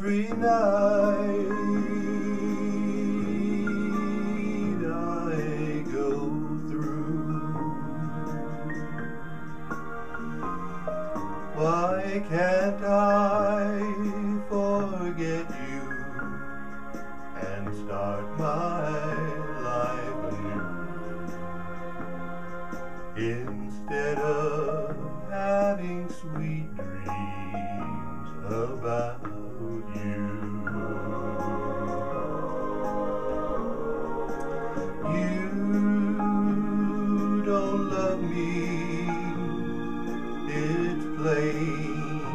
every night I go through. Why can't I forget you and start my life anew, instead of having sweet dreams about you? You don't love me, it's plain.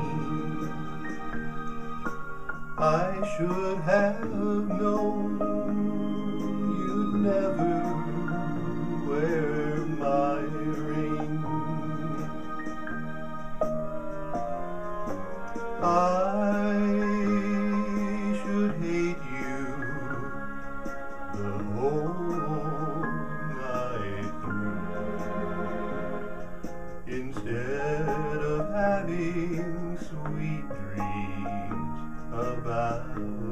I should have known you'd never wear my ring. I should hate you the whole night through, instead of having sweet dreams about